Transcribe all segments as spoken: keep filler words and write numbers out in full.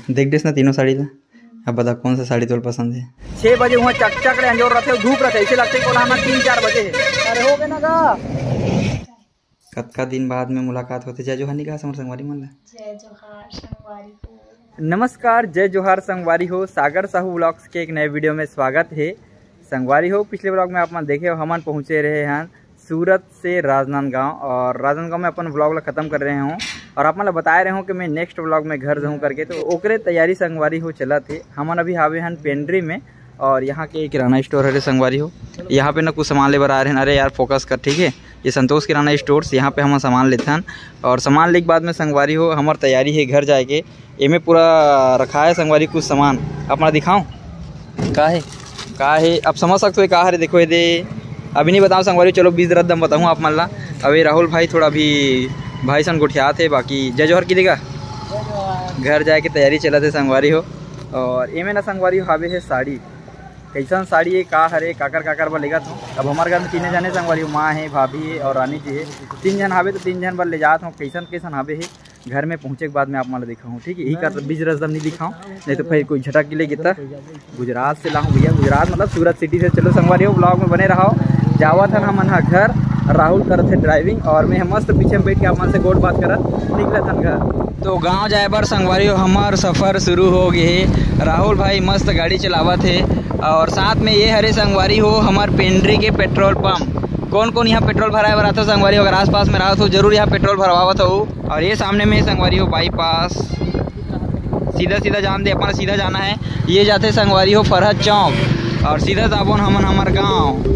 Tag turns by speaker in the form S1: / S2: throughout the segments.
S1: देख देस ना तीनों साड़ी ला। अब बता कौन सा साड़ी तोल पसंद है।
S2: छह बजे वहाँ चक चक रहे अंजोर रहते धूप रहते ऐसे लगते को हमारा तीन चार बजे है। अरे हो गए ना का
S1: कतका दिन बाद में मुलाकात होते। जय जोहार निकाह समर संगवारी मन ला।
S3: जय जोहार संगवारी हो।
S2: नमस्कार, जय जोहार संगवारी हो। सागर साहू व्लॉग्स के एक नए वीडियो में स्वागत है। संगवारी हो, पिछले व्लॉग में आप मन देखे हो हमन पहुँचे रहे हैं सूरत से राजनांदगांव और राजनांदगांव में अपन व्लॉग ला खत्म कर रहे हूँ और आप मन बताए रहे हूँ कि मैं नेक्स्ट व्लॉग में घर जाऊँ करके। तो ओकरे तैयारी संगवारी हो चला थे। हमन अभी हावे हैं पेंड्री में और यहाँ के किराना स्टोर है संगवारी हो। यहाँ पे ना कुछ सामान ले बर आ रहे हैं। अरे यार फोकस कर, ठीक है। ये संतोष किराना स्टोर्स, यहाँ पे हम सामान लेते हैं और सामान लेके बाद में संगवारी हो हमार तैयारी है घर जाके। एमे पूरा रखा है संगवारी कुछ सामान अपना दिखाऊँ का है का है अब समझ सकते हो का है। देखो ये दे अभी नहीं बताऊँ संगवारी, चलो बीस दर दम बताऊँ आप मन ला। अभी राहुल भाई थोड़ा अभी भाई सन गोठिया थे। बाकी जय जोहर की देगा घर जाए की तैयारी चला थे संगवारी हो। और एमे ना संगवारी हो हावे है साड़ी। कैसन साड़ी है का हरे काकर काकर पर लेगा था। अब हमारे घर में तीन जाने संगवारी हो, माँ है, भाभी है और रानी जी है। तीन जन हावे तो तीन जन पर ले जाता हूँ। कैसन कैसन हावे है घर में पहुँचे के बाद में आप मान दिखाऊँ, ठीक है। यही का बीज रसदम नहीं दिखाऊँ, नहीं तो फिर कोई झटक के लिए गिता। गुजरात से लाऊँ भैया, गुजरात मतलब सूरत सिटी से। चलो संगवारी हो ब्लॉग में बने रहो। जावा था हम घर, राहुल कर थे ड्राइविंग और मैं मस्त पीछे में बैठ के आप मन से गोट बात करत निकला था घर। तो गांव जाए बार संगवारी हो हमार सफ़र शुरू हो गए। राहुल भाई मस्त गाड़ी चलावा थे और साथ में ये हरे संगवारी हो हमार पेंड्री के पेट्रोल पंप। कौन कौन यहाँ पेट्रोल भराए बर आता संगवारी हो, अगर आस पास में रहा तो जरूर यहाँ पेट्रोल भरवावत हो। और ये सामने में संगवारी हो बाईपास, सीधा सीधा जान दे अपना सीधा जाना है। ये जाते संगवारी हो फरहद चौक और सीधा जाबोन हमन हमार गाँव।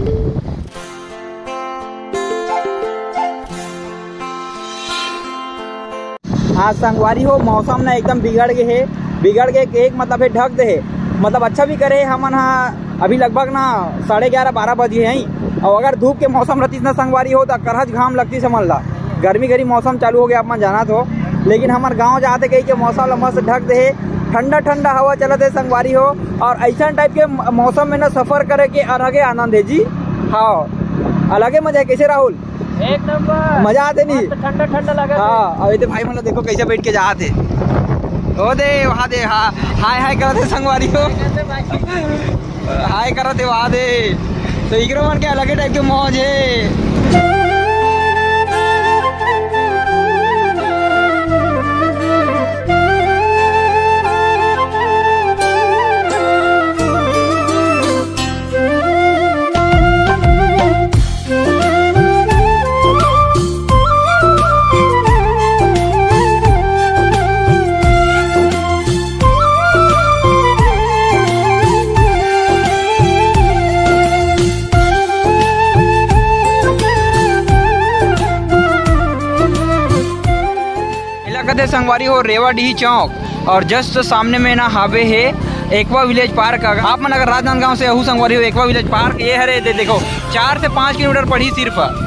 S2: हाँ संगवारी हो मौसम ना एकदम बिगड़ गए है, बिगड़ गए एक मतलब है ढक दे है, मतलब अच्छा भी करे हमन। हाँ अभी लगभग ना साढ़े ग्यारह बारह बजे हैं और अगर धूप के मौसम रहती ना संगवारी हो तो करहज घाम लगती समझ ला। गर्मी गर्मी मौसम चालू हो गया आप मन जाना तो, लेकिन हमारे गांव जाते कहीं के मौसम मस्त ढक दे, ठंडा ठंडा हवा चलते संगवारी हो। और ऐसा टाइप के मौसम में ना सफर करे के अलगे आनंद है जी। हाँ अलगे मजा है। कैसे राहुल
S3: एक नंबर
S2: मजा आते नहीं,
S3: ठंडा ठंडा लगा।
S2: हाँ अभी तो भाई मतलब देखो कैसे बैठ के जाते ओ दे वहाँ दे। हाँ हाय हाय करते संगवारी हो, हाय करते वहाँ दे। तो इकरो मन के अलग टाइप के मौज है। संगवारी हो रेवाडीही चौक और जस्ट सामने में ना हावे है एक्वा विलेज पार्क। अगर आप मन अगर राजनांदगांव से आहू संगवारी हो एक्वा विलेज पार्क ये हरे दे, देखो चार से पाँच किलोमीटर पड़ी सिर्फ।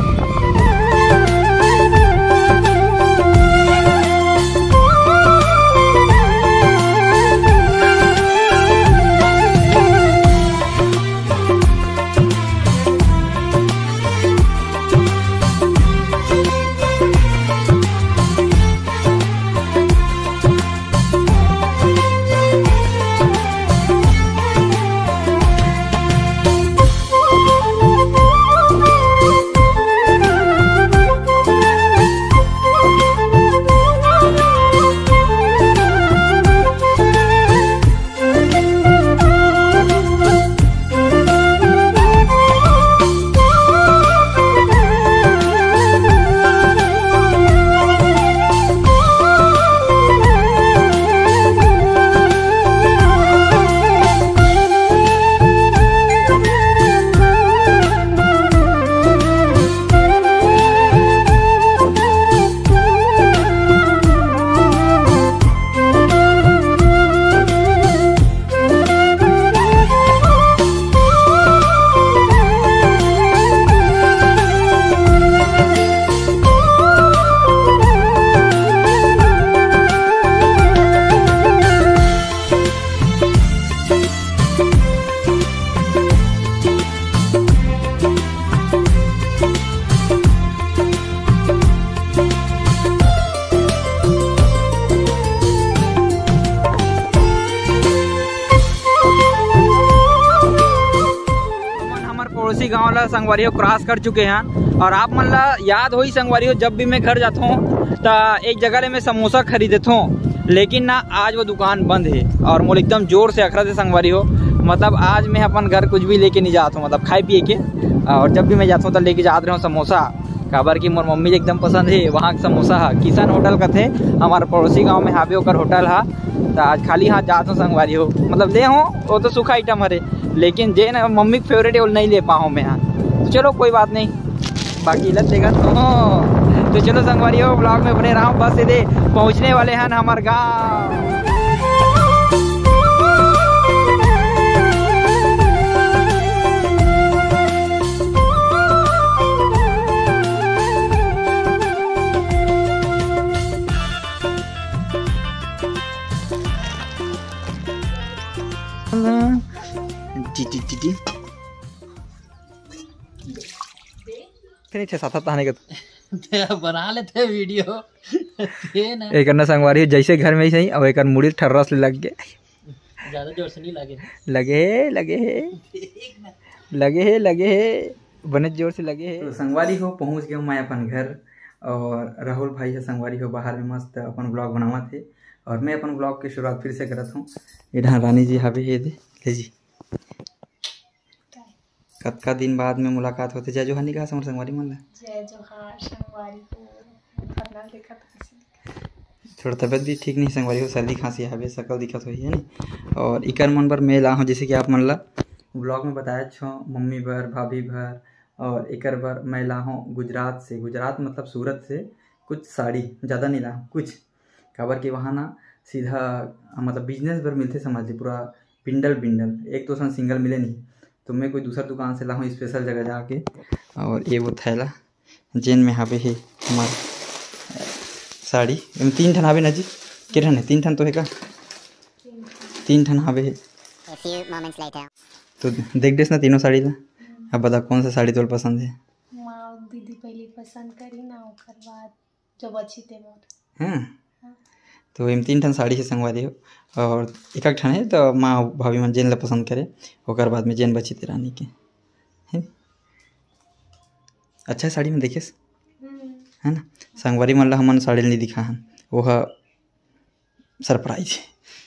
S2: ला संगवारी हो क्रॉस कर चुके हैं। और आप मन ला याद हो ही संगवारी हो, जब भी मैं घर जाता हूँ तो एक जगह ले मैं समोसा खरीदता हूँ, लेकिन ना आज वो दुकान बंद है और मोल एकदम जोर से अखरा से संगवारी हो। मतलब आज मैं अपन घर कुछ भी लेके नहीं जाता हूँ, मतलब खाए पिए के। और जब भी मैं जाता हूँ तो लेके जाते रहा हूँ समोसा, काबर की मोर मम्मी एकदम पसंद है वहाँ का समोसा है। किसान होटल का थे, हमारे पड़ोसी गांव में हावे होकर होटल है। तो आज खाली हाथ जाता हूँ संगवारी हो, मतलब ले हो वो तो सूखा आइटम हरे, लेकिन जे ना मम्मी के फेवरेट है वो नहीं ले पाऊँ मैं यहाँ। तो चलो कोई बात नहीं, बाकी लग देगा तो तो चलो संगवारी हो ब्लॉग में बने रहा हूँ। बस सीधे पहुँचने वाले हैं हमारे गाँव। नहीं थे साथ आने का
S4: बना लेते वीडियो ना।
S2: एक करना संगवारी जैसे घर में ही सही, और एक मुड़ी ठर्रा से लग गए,
S4: ज्यादा जोर से नहीं लगे
S2: लगे है लगे है लगे है लगे है बने जोर से लगे है। तो संगवारी हो पहुंच गया मैं अपन घर, और राहुल भाई है संगवारी हो बाहर में मस्त अपन ब्लॉग बनावा थे, और मैं अपन ब्लॉग की शुरुआत फिर से करत हूँ। इधर रानी जी हावे हे दे ले जी, कतका दिन बाद में मुलाकात होते। जय जोहार निकाह समर संगवारी मन ला।
S3: जय जोहार संगवारी हो। फरना देखा तो कैसे दिखा?
S2: थोड़ा तबियत भी ठीक नहीं संगवारी हो, सर्दी खांसी हवे, शकल दिखत होई है नी। और इकर मन पर मैं ला हूँ, जैसे कि आप मन ला ब्लॉग में बताया छो, मम्मी भर भाभी भर, और एकर बर मैं ला हूँ गुजरात से। गुजरात मतलब सूरत से कुछ साड़ी, ज़्यादा नहीं ला कुछ, काबर के वहाँ ना सीधा मतलब बिजनेस भर मिलते, समझ ली पूरा पिंडल पिंडल, एक तो सिंगल मिले नहीं। तो मैं कोई दूसरा दुकान से ला हूँ स्पेशल जगह जाके। और ये वो थैला जेन में हावे है हमार साड़ी, तीन ठन हावे ना जी, के ठन है? तीन ठन तो है का? तीन ठन हावे है। तो देख देस ना तीनों साड़ी ला, अब बता कौन सा साड़ी तोर पसंद है?
S3: माँ दीदी पहले पसंद करी ना, ओकर बाद जो बची थे मोर।
S2: हाँ, तो इन तीन ठन साड़ी है संगवारी हो, और एक एक ठन है तो माँ भाभी मन जेन ला पसंद करे, ओकर बाद में जेन बची थे रानी के है। अच्छा साड़ी में देखिस है ना, संगवारी मन ला हमन साड़ी नहीं दिखा हन, वो है सरप्राइज।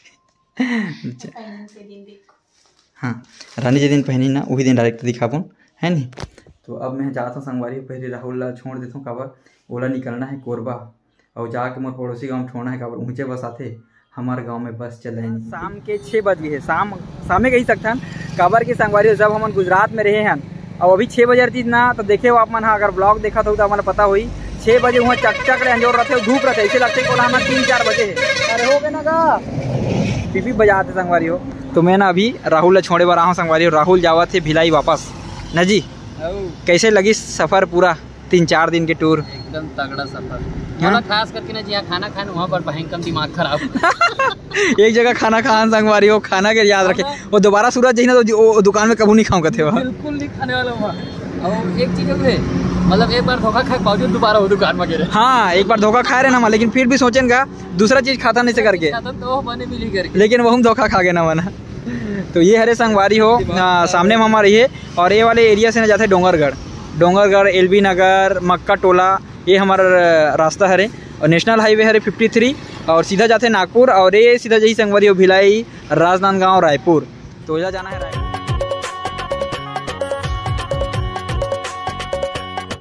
S2: हाँ, रानी जे दिन पहनी ना वही दिन डायरेक्ट दिखाबो है नी। तो अब मैं जाता हूँ संगवारी, पहले राहुल ला छोड़ देता हूँ, काबर ओला निकलना है कोरबा, और जाके मोर पड़ोसी गाँव में छोड़ना है, काबर ऊँचे बस आते हमारे गांव में बस चल रहे हैं। शाम के छः बज गए हैं, शाम शामे कही सकते हैं, काबर की संगवारी जब हम गुजरात में रहे हैं और अभी छः बजे रही ना, तो देखे हो आप मन, अगर ब्लॉग देखा था तो हमारा पता हुई छः बजे वहाँ चकचक रहे, अंजोर रहते धूप रहते, ऐसे लगते को हमारा तीन चार बजे है। अरे हो गए ना का पीपी बजाते संगवारी हो। तो मैं ना अभी राहुल ला छोड़े बार रहा हूँ संगवारी हो, राहुल जावा थे भिलाई वापस ना जी। कैसे लगी सफ़र पूरा तीन चार दिन के टूर?
S4: एकदम तगड़ा सफर, हाँ? खास करके ना जी खाना खाने वहाँ पर भयंकर दिमाग खराब।
S2: एक जगह खाना खान संगवारी हो, खाना के याद रखे, वो दोबारा सूरत जाइए ना तो दुकान में कभी नहीं खाऊंगा थे वहाँ,
S4: बिल्कुल नहीं खाने वाला वहाँ। और एक चीज है, मतलब एक बार धोखा खाए बावजूद दोबारा वो दुकान में गिरे। हाँ, एक बार धोखा खा रहे ना, लेकिन फिर भी सोचें का दूसरा चीज खाता नहीं से करके, तो बने मिली करके, लेकिन वो हम धोखा खा गए ना मना। तो ये हरे संगवारी हो आ, सामने में हमारे ये, और ये वाले एरिया से ना जाते डोंगरगढ़, डोंगरगढ़ एलबी नगर मक्का टोला, ये हमारा रास्ता हरे। और नेशनल हाईवे हरे फिफ्टी थ्री, और सीधा जाते नागपुर, और ये सीधा जही संगवारी हो भिलाई राजनांदगांव रायपुर। तो यहाँ जाना है।